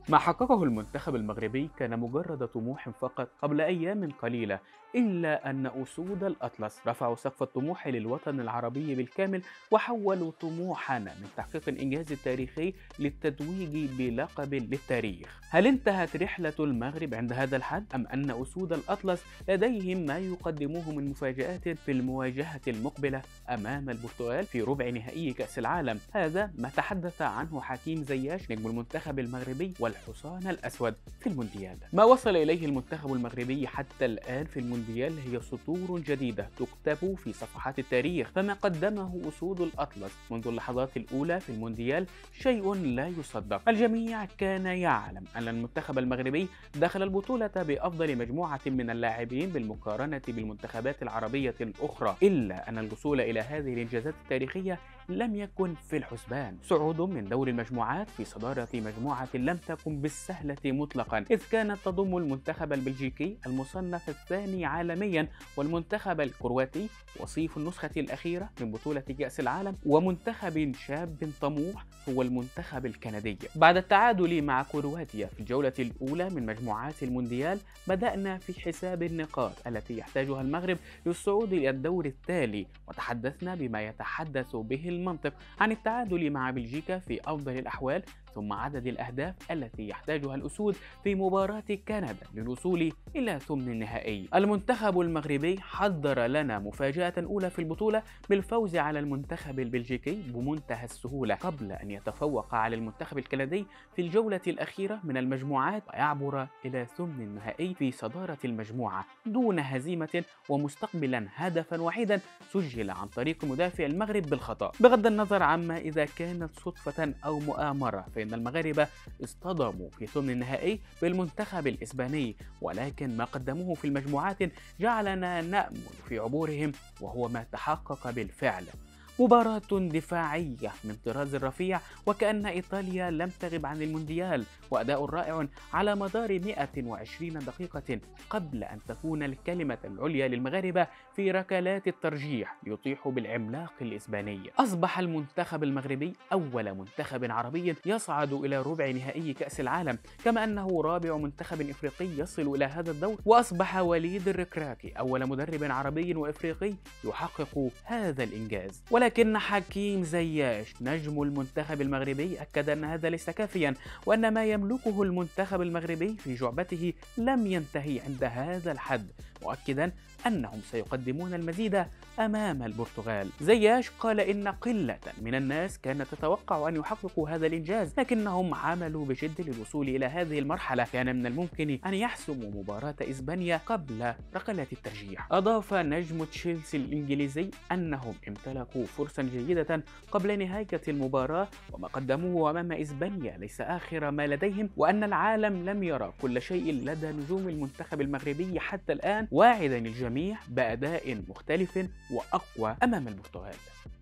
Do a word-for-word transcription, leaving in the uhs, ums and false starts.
ما حققه المنتخب المغربي كان مجرد طموح فقط قبل أيام قليلة، إلا أن أسود الأطلس رفعوا سقف الطموح للوطن العربي بالكامل، وحولوا طموحنا من تحقيق الإنجاز التاريخي للتتويج بلقب للتاريخ. هل انتهت رحلة المغرب عند هذا الحد، أم أن أسود الأطلس لديهم ما يقدموه من مفاجآت في المواجهة المقبلة أمام البرتغال في ربع نهائي كأس العالم؟ هذا ما تحدث عنه حكيم زياش نجم المنتخب المغربي والحصان الأسود في المونديال. ما وصل إليه المنتخب المغربي حتى الآن في المونديال هي سطور جديدة تكتب في صفحات التاريخ، فما قدمه أسود الأطلس منذ اللحظات الأولى في المونديال شيء لا يصدق. الجميع كان يعلم أن المنتخب المغربي دخل البطولة بأفضل مجموعة من اللاعبين بالمقارنة بالمنتخبات العربية الأخرى، إلا أن الوصول إلى هذه الإنجازات التاريخية لم يكن في الحسبان. صعود من دور المجموعات في صدارة مجموعة لم تكن بالسهلة مطلقا، إذ كانت تضم المنتخب البلجيكي المصنف الثاني عالميا، والمنتخب الكرواتي وصيف النسخة الأخيرة من بطولة كأس العالم، ومنتخب شاب طموح هو المنتخب الكندي. بعد التعادل مع كرواتيا في الجولة الأولى من مجموعات المونديال، بدأنا في حساب النقاط التي يحتاجها المغرب للصعود إلى الدور التالي، وتحدثنا بما يتحدث به المنطق عن التعادل مع بلجيكا في أفضل الأحوال، ثم عدد الأهداف التي يحتاجها الأسود في مباراة كندا للوصول إلى ثمن النهائي. المنتخب المغربي حضر لنا مفاجأة أولى في البطولة بالفوز على المنتخب البلجيكي بمنتهى السهولة، قبل أن يتفوق على المنتخب الكندي في الجولة الأخيرة من المجموعات ويعبر إلى ثمن النهائي في صدارة المجموعة دون هزيمة، ومستقبلا هدفا وحيدا سجل عن طريق مدافع المغرب بالخطأ. بغض النظر عما إذا كانت صدفة أو مؤامرة، فإن المغاربة اصطدموا في ثمن النهائي بالمنتخب الإسباني، ولكن ما قدموه في المجموعات جعلنا نأمل في عبورهم، وهو ما تحقق بالفعل. مباراة دفاعية من طراز رفيع، وكأن إيطاليا لم تغب عن المونديال، وأداء رائع على مدار مئة وعشرين دقيقة قبل أن تكون الكلمة العليا للمغاربة في ركلات الترجيح ليطيحوا بالعملاق الإسباني. أصبح المنتخب المغربي أول منتخب عربي يصعد إلى ربع نهائي كأس العالم، كما أنه رابع منتخب إفريقي يصل إلى هذا الدور، وأصبح وليد الركراكي أول مدرب عربي وإفريقي يحقق هذا الإنجاز. ولكن حكيم زياش نجم المنتخب المغربي أكد أن هذا ليس كافيا، وأن ما يملكه المنتخب المغربي في جعبته لم ينتهي عند هذا الحد، مؤكدا أنهم سيقدمون المزيد أمام البرتغال. زياش قال إن قلة من الناس كانت تتوقع أن يحققوا هذا الإنجاز، لكنهم عملوا بجد للوصول إلى هذه المرحلة. كان من الممكن أن يحسموا مباراة إسبانيا قبل ركلات الترجيح. أضاف نجم تشيلسي الإنجليزي أنهم امتلكوا فرصة جيدة قبل نهاية المباراة، وما قدموه أمام إسبانيا ليس آخر ما لديهم، وأن العالم لم يرى كل شيء لدى نجوم المنتخب المغربي حتى الآن، واعدا الجميع بأداء مختلف وأقوى أمام البرتغال.